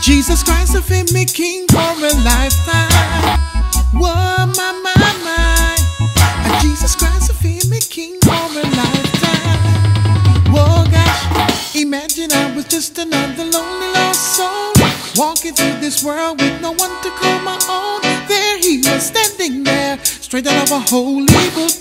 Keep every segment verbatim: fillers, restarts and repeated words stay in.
Jesus Christ have made me king for a lifetime. Whoa, my, my, my. Jesus Christ have made me king for a lifetime. Whoa, gosh, imagine I was just another lonely lost soul, walking through this world with no one to call my own. There he was standing there, straight out of a holy book.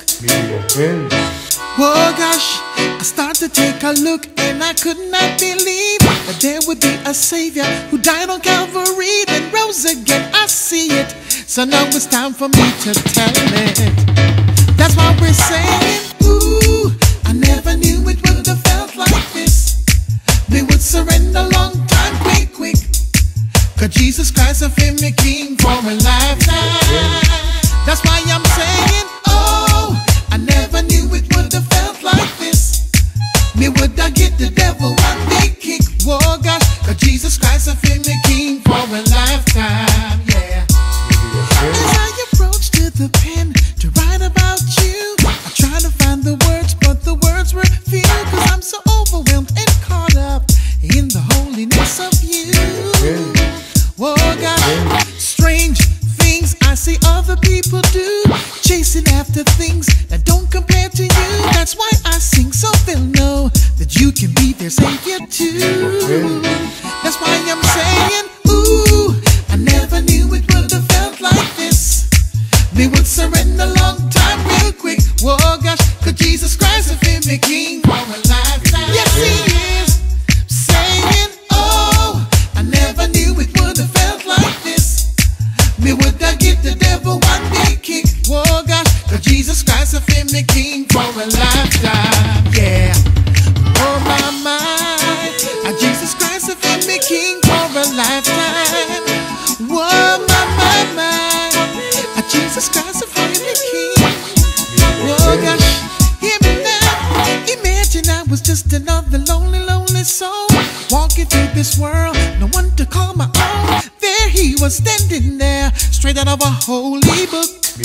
Whoa, gosh, I started to take a look, and I could not believe that there would be a Savior who died on Calvary, then rose again. I see it, so now it's time for me to tell it. That's why we're saying, ooh, I never knew it would have felt like this. We would surrender long time, quick, quick. Cause Jesus Christ have made me king for a lifetime. That's why I'm saying, oh, I never knew it would have felt like this. Me would I get the devil one big kick. Whoa, gosh, cause Jesus Christ have made me king for a lifetime, yeah. As I approach to the pen to write about you, I try to find the words, but the words were few. Cause I'm so overwhelmed and caught up in the holiness of you. Whoa, gosh, strange things I see other people do, chasing after things that don't compare to you. That's why I sing, so they'll know that you can be their Savior too. That's why I'm saying, ooh, I never knew it would have felt like this. We would surrender long time real quick. Whoa, gosh, cause Jesus Christ have made me king for a lifetime. Yes, he is. Saying, oh, I never knew it would have felt like this. Me would I get the devil one big kick. Whoa, gosh, cause Jesus Christ have made me king for a lifetime, yeah. Oh, my, my, uh, Jesus Christ have made me king for a lifetime. Whoa, my, my, my, uh, Jesus Christ have made me king. Whoa, gosh, hear me now. Imagine I was just another lonely, lonely soul, walking through this world, no one to call my own. There he was standing there, straight out of a holy book.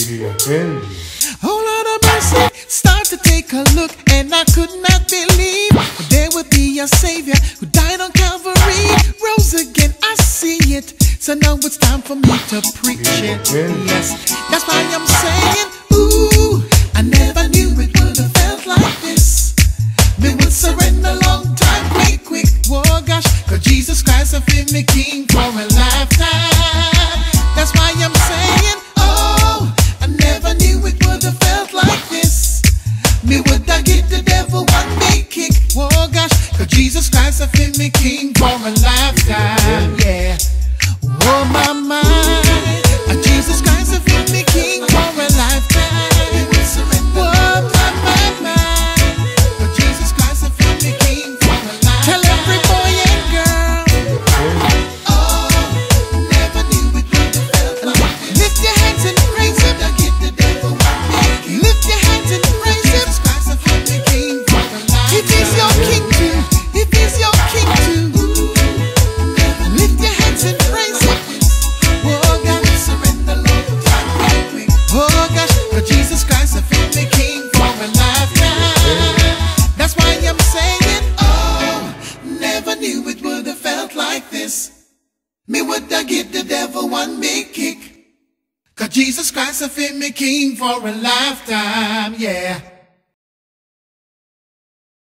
Oh, Lord of mercy, start to take a look, and I could not believe that there would be a Savior who died on Calvary, rose again. I see it, so now it's time for me to preach it. Yes, that's why I'm saying, ooh, I never knew it would have felt like this. We would surrender long time, quick, quick. Whoa, gosh, cause Jesus Christ have made me king for a lifetime. That's why I'm saying, oh, I never knew it would have felt like this. Me would I get the devil one big kick. Whoa, gosh, cause Jesus Christ have made me king for a lifetime, yeah. Whoa, my, my, uh, Jesus Christ have made me king for a lifetime. Whoa, my, my, my, uh, Jesus Christ have made me king for a lifetime. Tell every boy and girl, oh, never knew it would have felt like this. Lift your hands and praise him. I get the devil one big kick. Lift your hands and praise him. Jesus Christ have made me king for a lifetime. If he's your king too, if he's your king too, lift your hands and praise him. Whoa, gosh, surrender long time, quick, quick. Oh, gosh, but Jesus Christ have made me king for a lifetime. That's why I'm saying, oh, never knew it would have felt like this. Me would I get the devil one big kick. Cause Jesus Christ have made me king for a lifetime, yeah.